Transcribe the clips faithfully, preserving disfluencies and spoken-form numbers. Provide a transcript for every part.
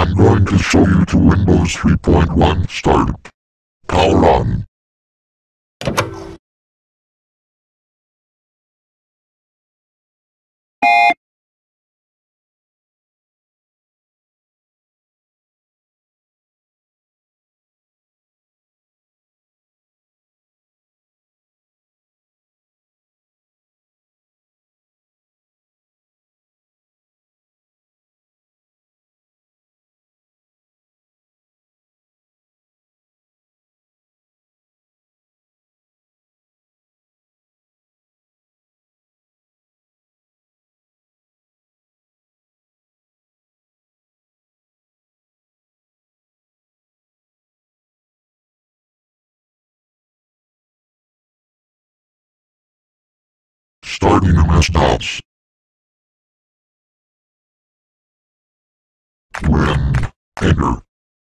I'm going to show you to Windows three point one Start. Power on. Starting M S-DOS. Win. Enter.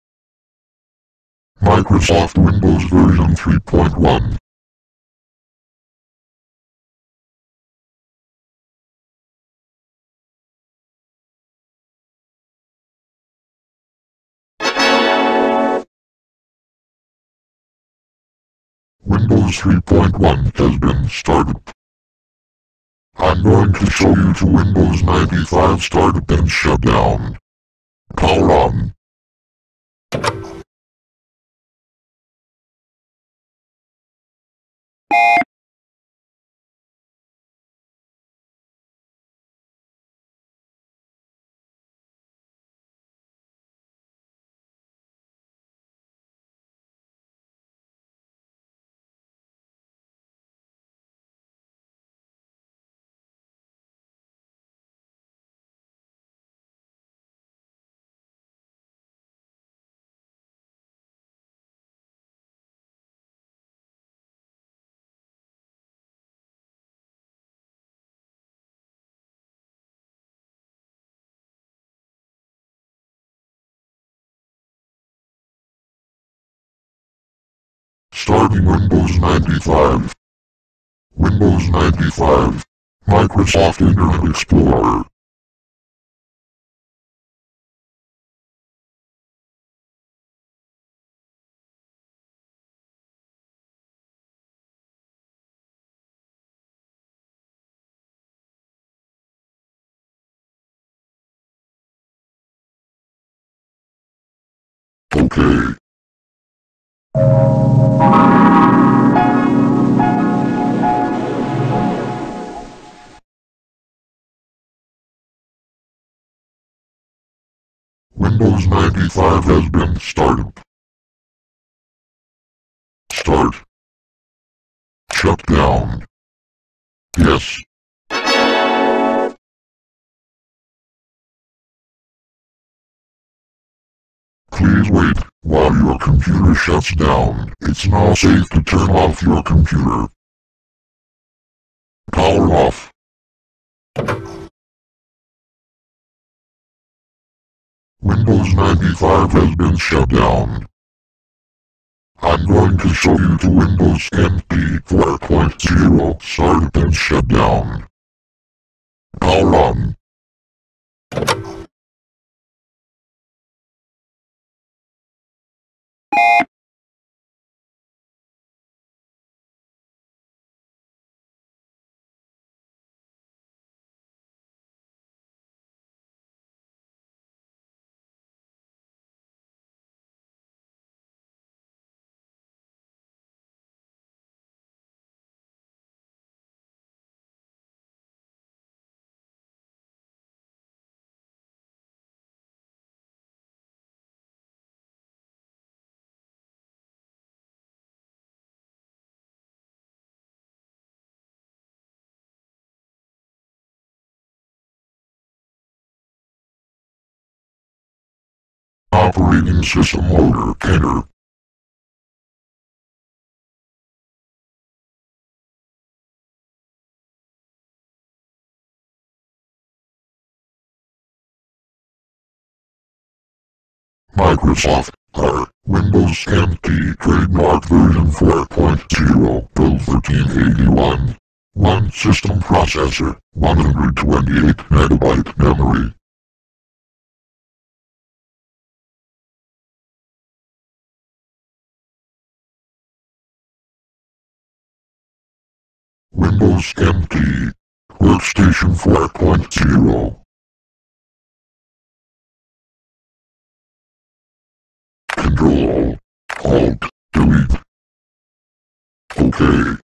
Microsoft Windows version three point one. Windows three point one has been started. I'm going to show you to Windows ninety-five Start and shut down. Power on. Starting Windows ninety-five. Windows ninety-five. Microsoft Internet Explorer. Okay. Windows ninety-five has been started. Start. Shut down. Yes. Please wait while your computer shuts down. It's now safe to turn off your computer. Power off. Windows ninety-five has been shut down. I'm going to show you to Windows N T four point zero Start and shut down. Power on. Operating System Loader. Enter. Microsoft R. Windows N T Trademark version four point zero build thirteen eighty-one. one System Processor, one hundred twenty-eight megabyte memory. Windows empty. Workstation four point zero. Control Alt Delete. OK.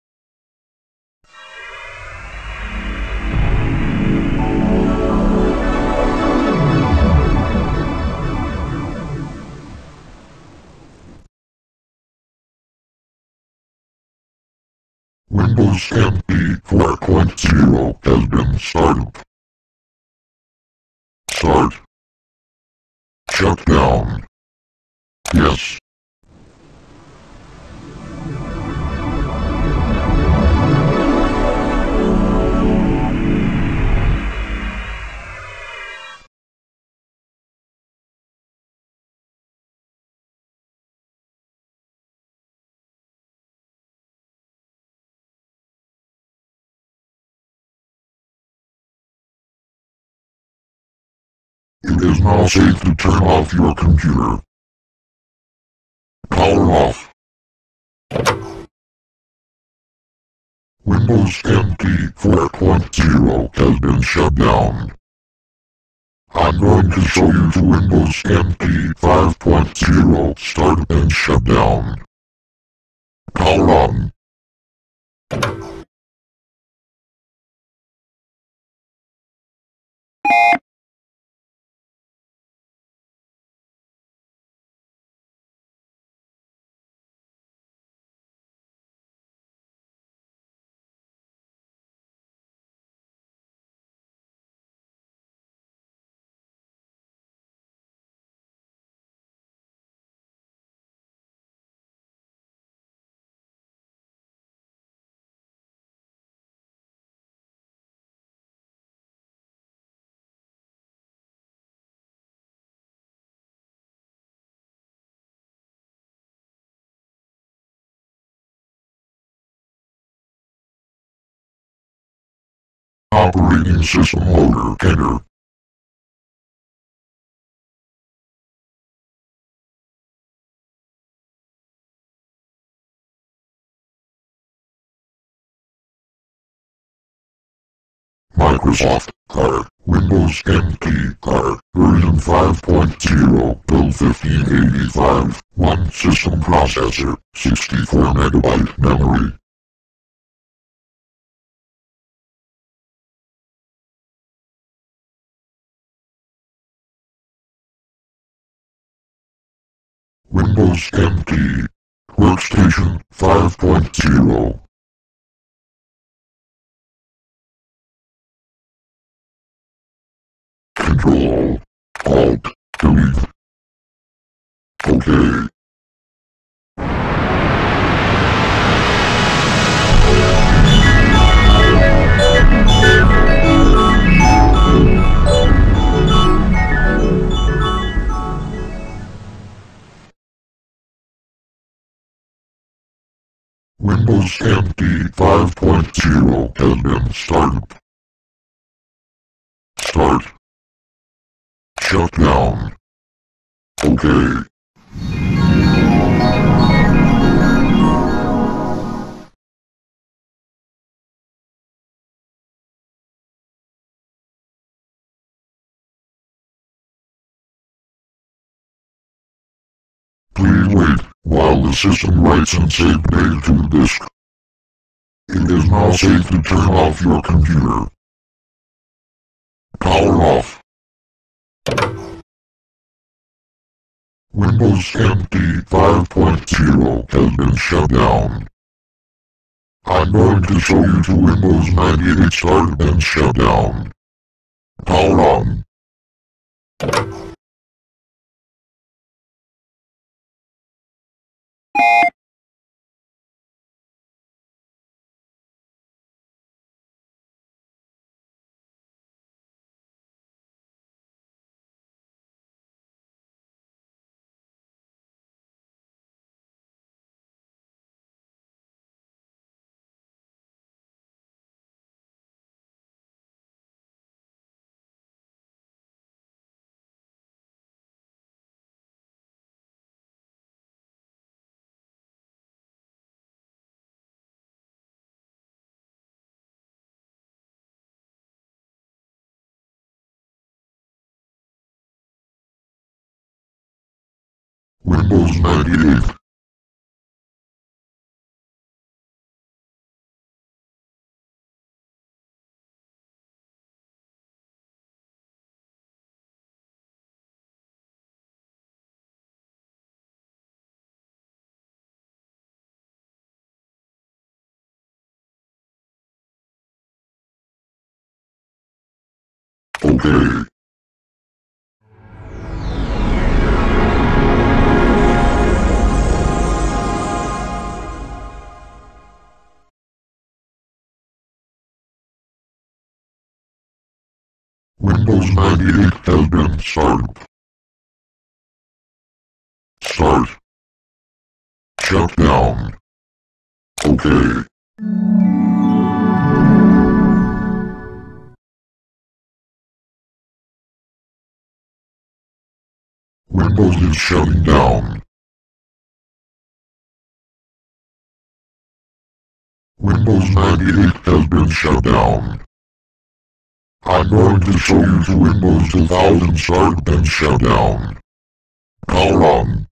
Windows M P four point zero has been started. Start. Shut down. Yes. It is now safe to turn off your computer. Power off. Windows M P four point zero has been shut down. I'm going to show you to Windows M P five point zero start and shut down. Power on. Operating system loader enter. Microsoft R, Windows M P R, version five point zero, build fifteen eighty-five, one system processor, sixty-four megabyte memory. Windows M P, Workstation five point zero. Control Alt Delete. OK. Windows M P five point zero has been started. Start. Shut down. OK. Please wait while the system writes and saves data to the disk. It is now safe to turn off your computer. Power off. Windows M P five point zero has been shut down. I'm going to show you to Windows ninety-eight start and shut down. Power on. Windows ninety-eight. Okay. Windows ninety-eight has been started. Start. Shut down. Okay. Windows is shutting down. Windows ninety-eight has been shut down. I'm going to show you to Windows two thousand start and shut down. Power on.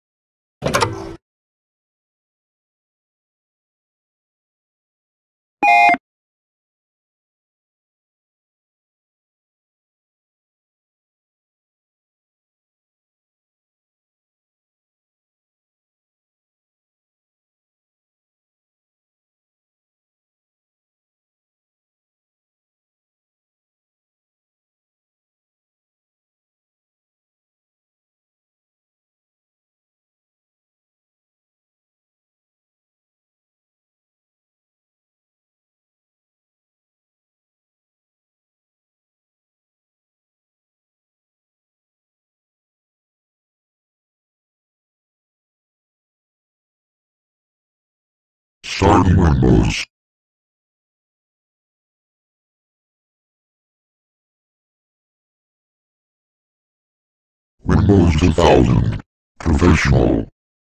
Starting Windows. Windows two thousand. Professional.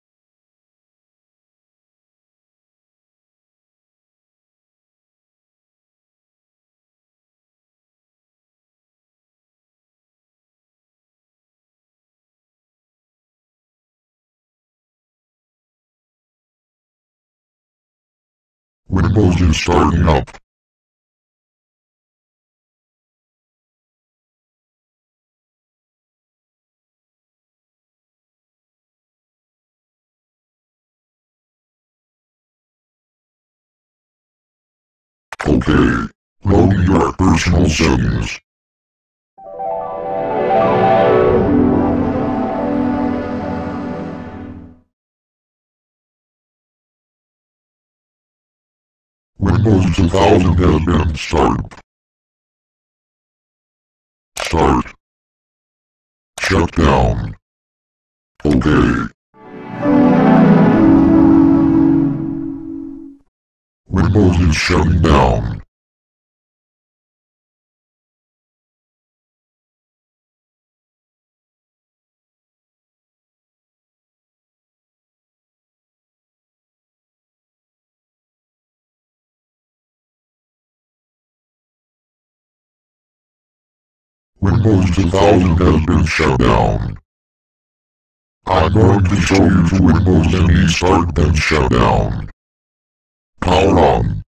Windows is starting up. Okay. Load your personal settings. Windows two thousand has been started. Start. Shut down. Okay. Windows is shutting down. Windows two thousand has been shut down. I'm going to show you to Windows M E start then shut down. Power on.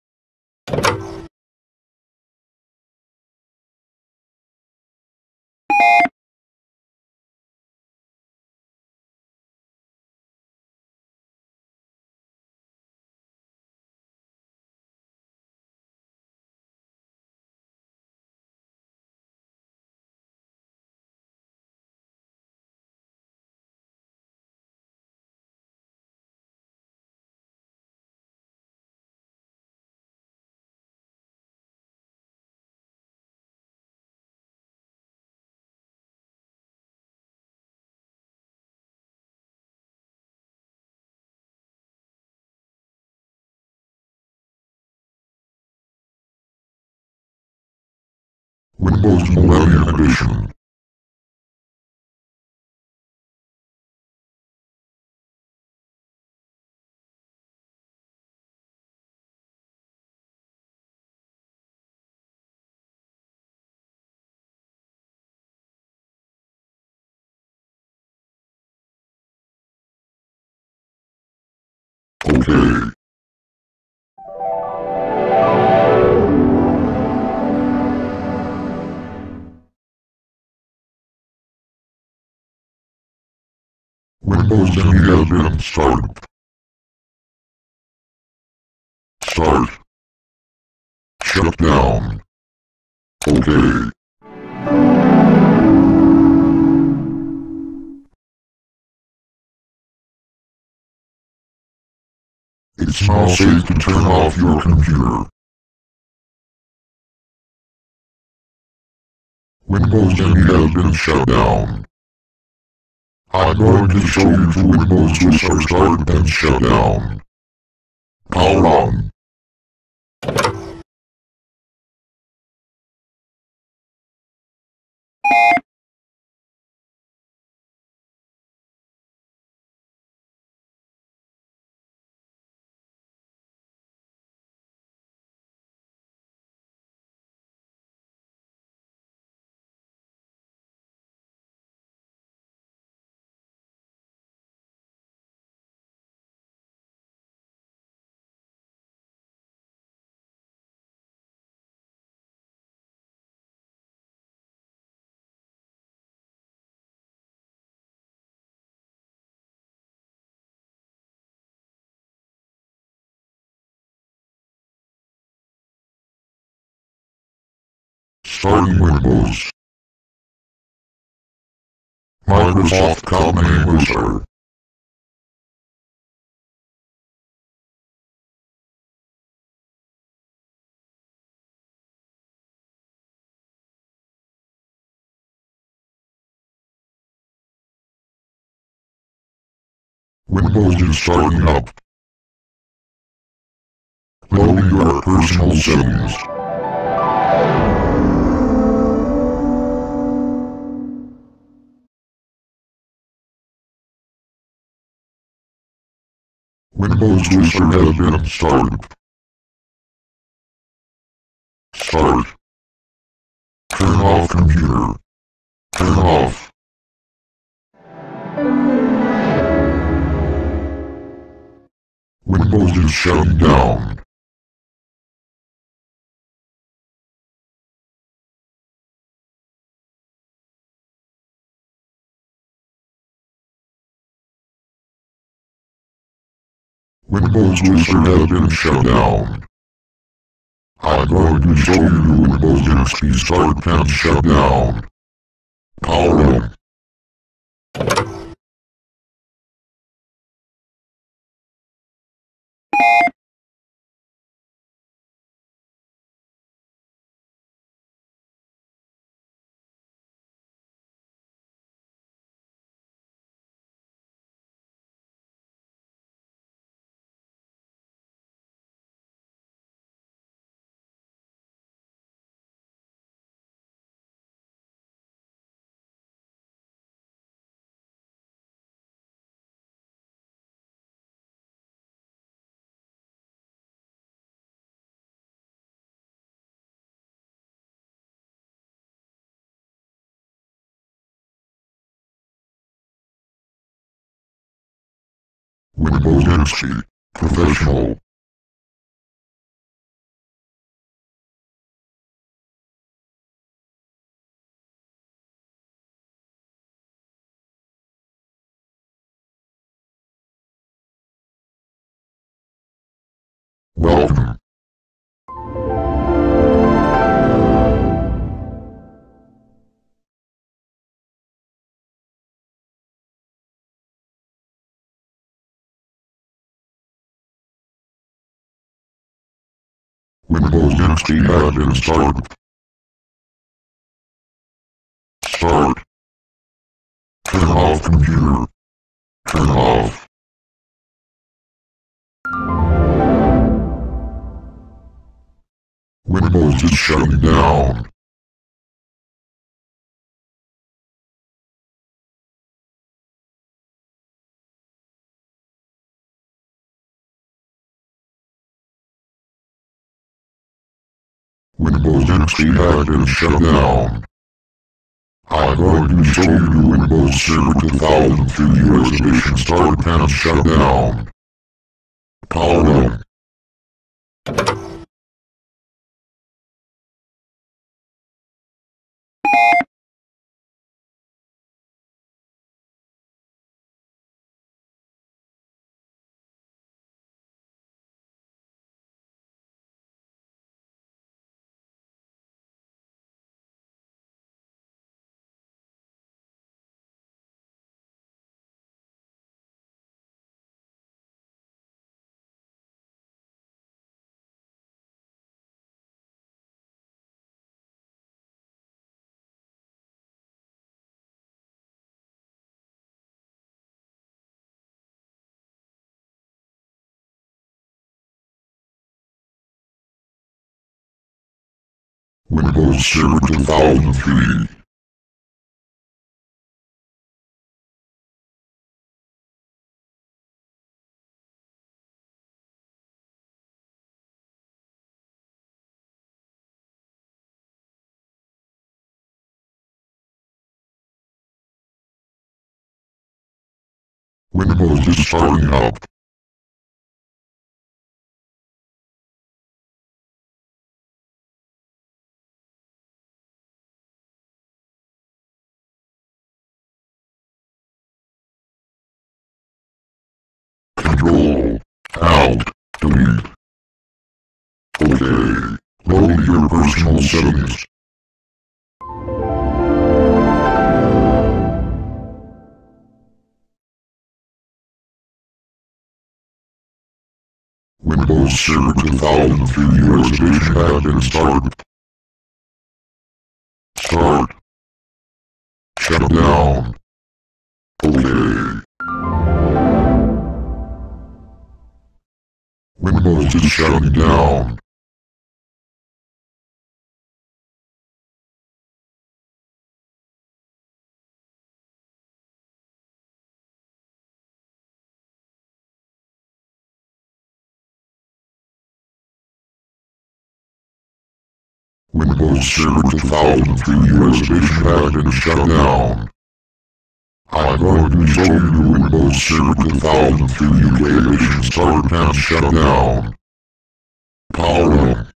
Windows Millennium Edition. Okay. Windows M E has been started. Start. Shut down. Okay. It's now safe to turn off your computer. Windows M E has been shut down. I'm going to show you two windows which are started and shut down. Power on. Starting Windows. Microsoft Command User. Windows is starting up. Go to your personal settings. Windows Wizard has been started. Start. Turn off computer. Turn off. Windows is shutting down. Windows Wizard has been shut down. I'm going to show you Windows X P start and shut down. Power on. Windows X P Professional. Welcome. Windows X P has been started. Start. Turn off computer. Turn off. Windows is shutting down. Windows X P has been shut down. I'm going to show you Windows Server two thousand three U S edition start and shut down. Power on. Windows Server two thousand three. Windows is starting up. Control, Alt, Delete. Okay, load your personal settings. Windows Server two thousand three reservation has been started. Start. Shut down. Okay. Windows is shutting down. Windows Server two thousand three reservation has been shut down. I'm going to show you Windows Server two thousand three reservation start and shut down. Power on.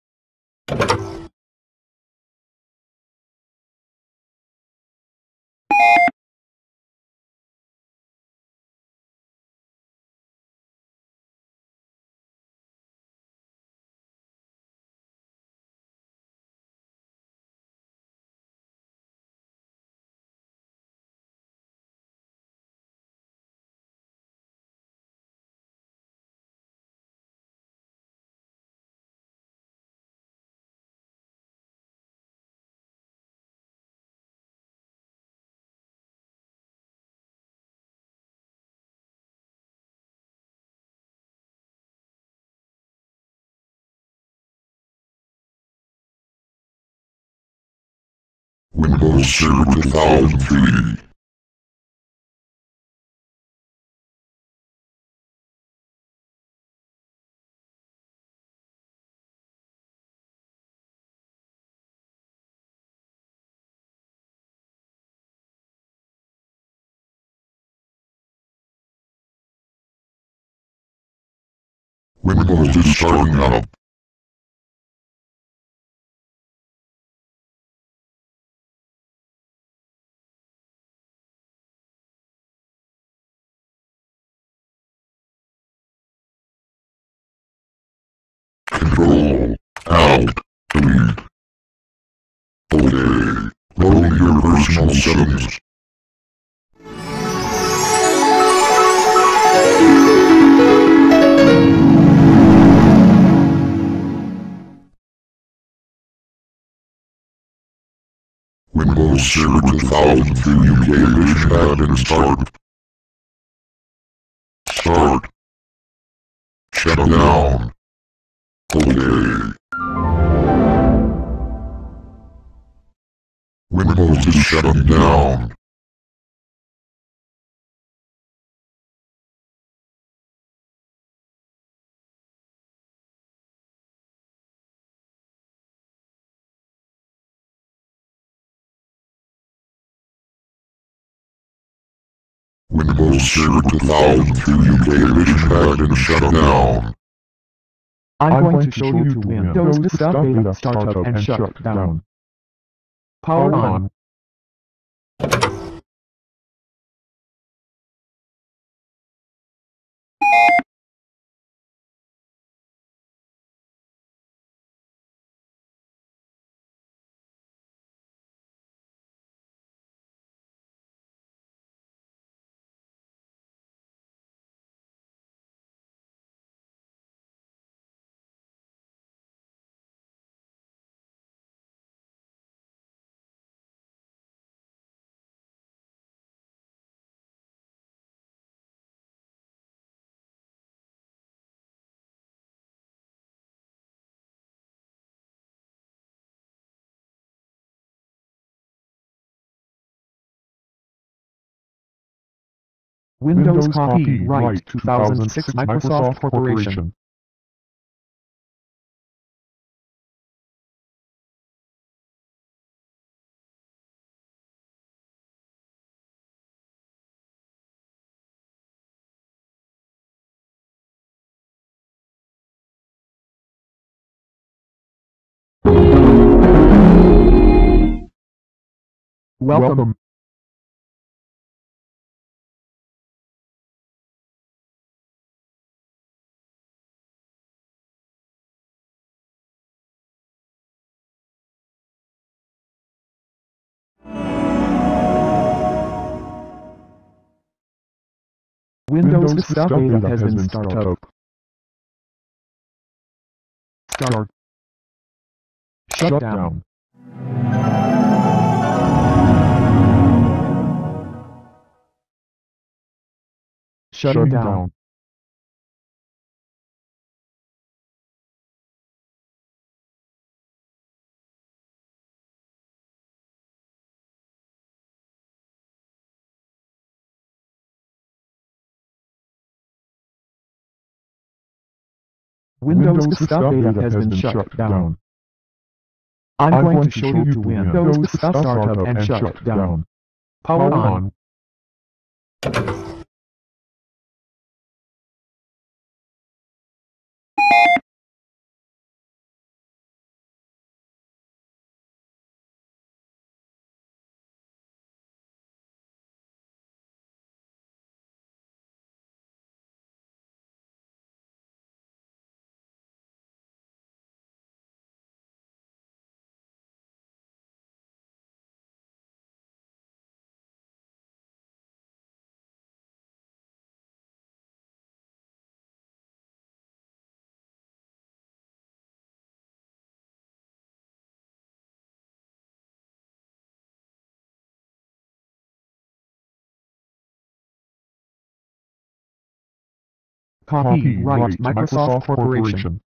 Windows Server two thousand three. Windows is starting up. Control, Alt, Delete. Okay, load your personal settings. Windows Server two thousand three reservation has been started. Start. Shut down. Okay. Windows is shutting down. Windows Server two thousand two U K edition has been shut down. I'm going to show you to Windows Vista Beta Startup and shut down. Power on. Windows Copyright two thousand six Microsoft Corporation. Welcome. Windows Vista Beta has been started up. Start. Shut down. Shutting down. Windows Vista Beta has been shut down. I'm going to show you to Windows Vista Startup and shut down. Power on. Copyright Microsoft Corporation.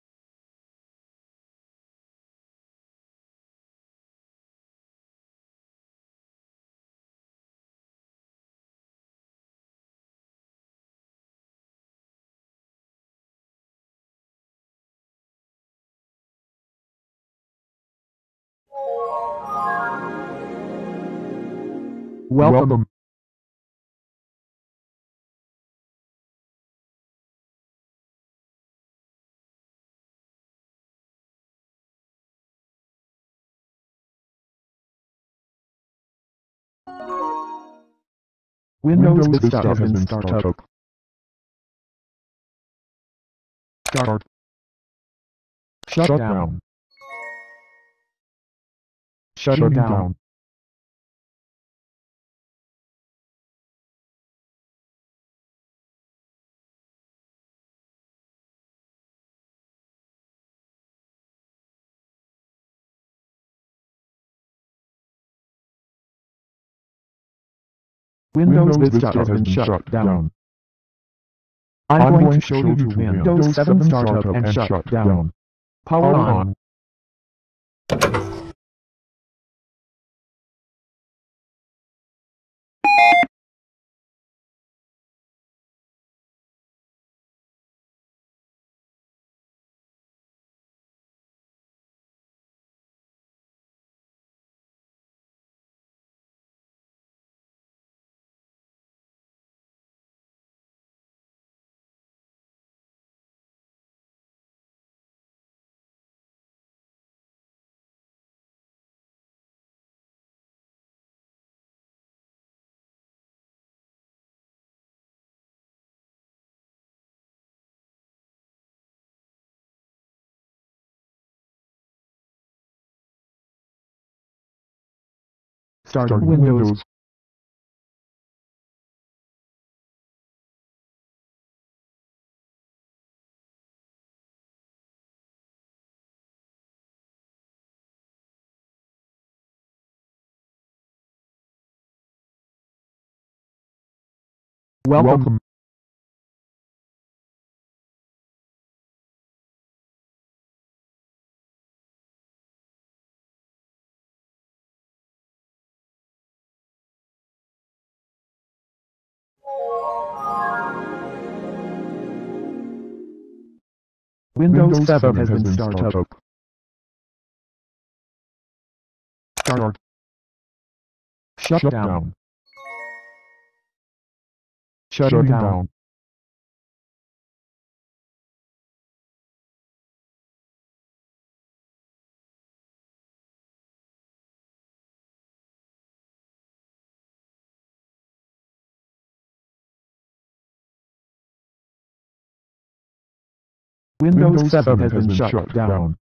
Welcome. Windows Vista has been started up. Start. Shut down. Shutting down. Windows Vista has been shut down. I'm going to show you to Windows seven Startup and shut down. Power on. Starting Windows. Welcome. Windows seven has been started up. Start. Shut down. Shutting down. Windows seven has been shut down.